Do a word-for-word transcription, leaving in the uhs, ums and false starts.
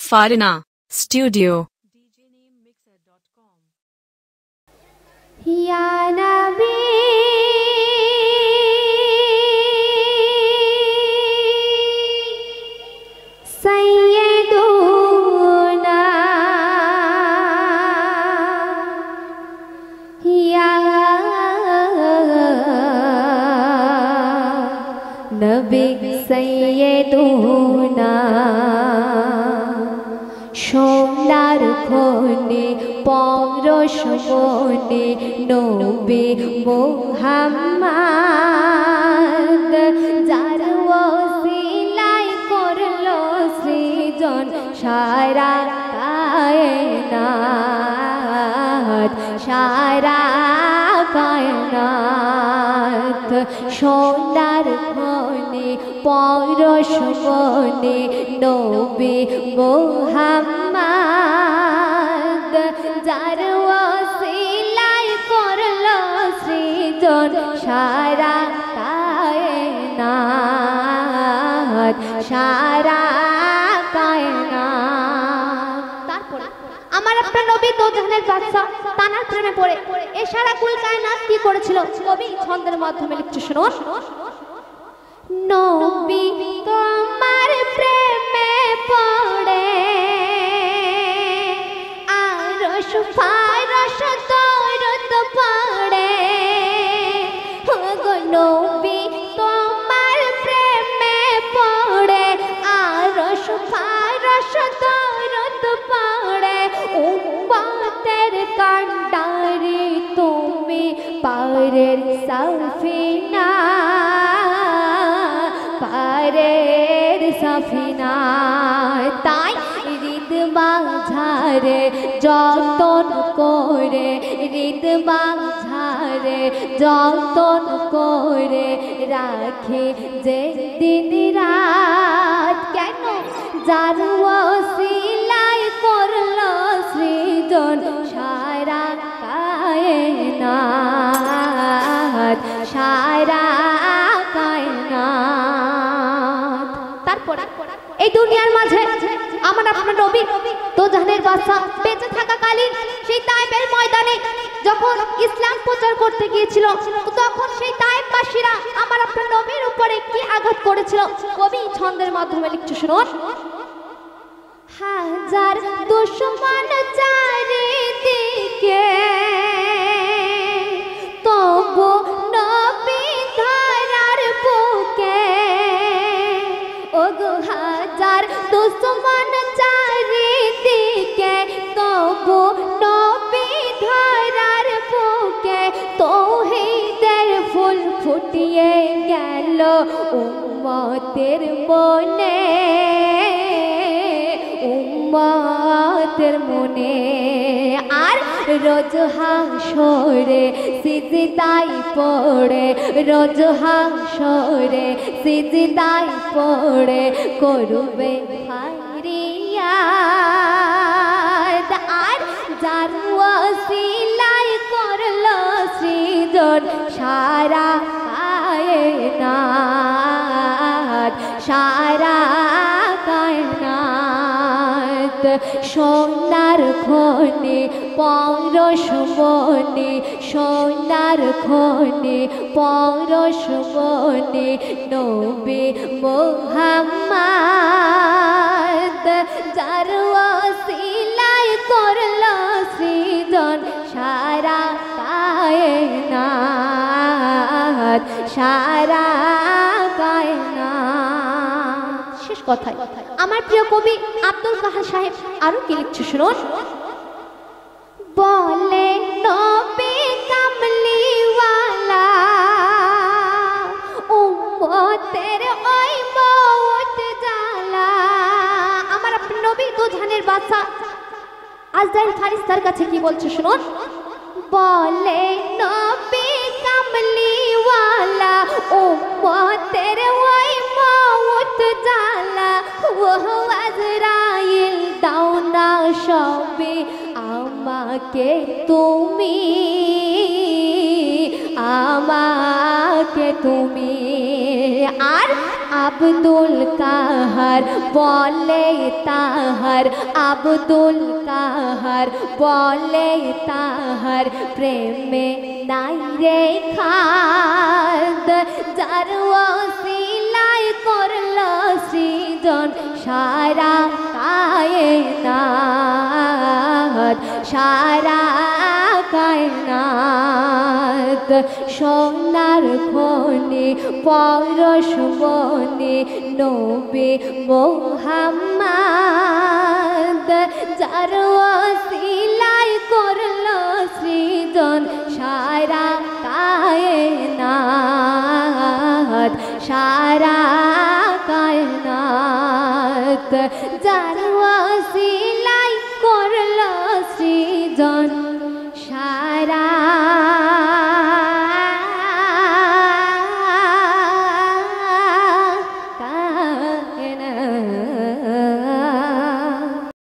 Farina Studio. Ya Nabi Sayyiduna Ya Nabi Sayyiduna সোনার খনি পরশ মনে নবী মুহাম্মদ যার ওসিলায় করলো সৃজন সারা কায়নাত সারা কায়নাত সোনার খনি পরশ মনে নবী মুহাম্মদ যার ওসিলায় করলো সৃজন সারা কায়নাত সারা কায়নাত। তারপরে আমার আপনার নবী দো জাহানের বাদশা তানার প্রেমে পড়ে এ সারা কুল কায়নাত কি করেছিল কবি ছন্দের মাধ্যমে লিখছে শুনুন। নবী তোমার প্রেমে পড়ে আরশ ফারশ দরদ পড়ে গো নবী তোমার প্রেমে পড়ে আরশ ফারশ দরদ পড়ে উম্মতের কান্ডারি তুমি পারের সাফিনা পারের সাফিনা তাই হৃদ মাঝারে যতন করে হৃদ মাঝারে যতন করে রাখে যে দিন রাত কেন যার ওসিলায় করলো সৃজন সারা কায়নাত সারা কায়নাত। তারপরে এই দুনিয়ার মাঝে আমার আপনার নবী দো জাহানের বাদশা বেঁচে থাকাকালীন সেই তায়েফের ময়দানে যখন ইসলাম প্রচার করতে গিয়েছিল তখন সেই তায়েফবাসীরা আমার আপনার নবীর উপরে কি আঘাত করেছিল কবি ছন্দের মাধ্যমে লিখছে শুনুন। হাজার দুশমন চারিদিকে তবু নবী ধরার বুকে ওগো হাজার দুশমন চারিদিকে তবু নবী ধরার বুকে তৌহিদের ফুল ফুটিয়ে গেল উম্মতের মনে উম্মতের মনে আর রোজ হাসরে সিজদায় পড়ে রোজ হাসরে সিজদায় পড়ে করবে ফারিয়াদ আর যার ওসিলায় করলো সৃজন সারা কায়নাত সারা কায়নাত সোনার খনি পরশ মনে সোনার খনি পরশ মনে নবী মুহাম্মদ যার ওসিলায় করলো সৃজন সারা কায়নাত সারা কায়নাত। শেষ কথায় আমার প্রিয় কবি আব্দুল কাহার সাহেব আরো কি লিখছে শুনুন। বলে নবী কামলিওয়ালা উম্মতের ওই মওত জ্বালা আমার আপনার নবী দো জাহানের বাদশা আজরাইল ফারিস্তার কাছে কি বলছে শুনুন। বলে নবী কামলিওয়ালা উম্মতের ওই মওত জ্বালা ও আজরাইল দাও না সবে আমাকে তুমি আমাকে তুমি আর আব্দুল কাহার বলে তাহার আব্দুল কাহার বলে তাহার প্রেমে নাই রে খাদ যার ওসিলায় করলো সৃজন সারা কায়নাত সারা কায়নাত সোনার খনি পরশ বনে নবী মুহাম্মদ যার ওসিলায় করলো সৃজন সারা কায়নাত সারা কায়নাত যার ওসিলায় করলো সৃজন